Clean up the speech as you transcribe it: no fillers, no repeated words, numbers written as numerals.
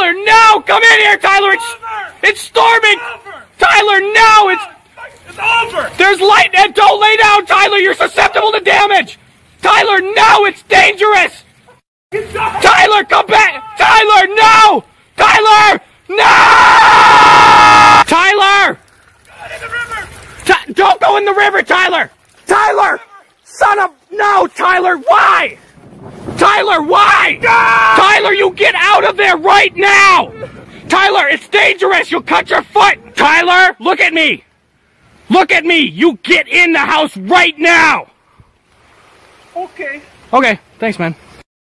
Tyler, no! Come in here, Tyler! It's storming! Tyler, no! It's over! There's lightning! Don't lay down, Tyler! You're susceptible to damage! Tyler, no! It's dangerous! Tyler, come back! Tyler, no! Tyler! No! Tyler! Don't go in the river, Tyler! Tyler! Son of... No, Tyler, why? Tyler, why? Tyler, you get out of there right now! Tyler, it's dangerous! You'll cut your foot! Tyler, look at me! Look at me! You get in the house right now! Okay. Okay, thanks, man.